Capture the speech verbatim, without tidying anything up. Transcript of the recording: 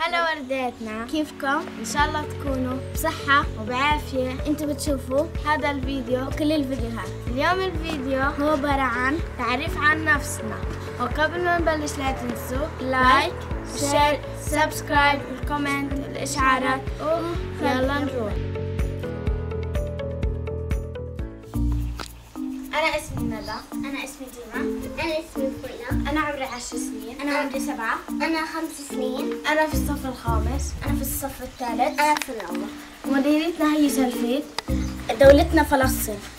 هلا ورداتنا، كيفكم؟ ان شاء الله تكونوا بصحة وبعافية. انتوا بتشوفوا هذا الفيديو وكل الفيديوهات. اليوم الفيديو هو عبارة عن تعريف عن نفسنا، وقبل ما نبلش لا تنسوا لايك، شير، سبسكرايب، الكومنت، الاشعارات، يلا نروح. أنا اسمي ندى. أنا اسمي ديما. أنا اسمي فويلا. أنا عمري عشر سنين. أنا عمري سبعة. أنا خمس سنين. أنا في الصف الخامس. أنا في الصف الثالث. أنا في الأول. مدينتنا هي سلفيت. دولتنا فلسطين.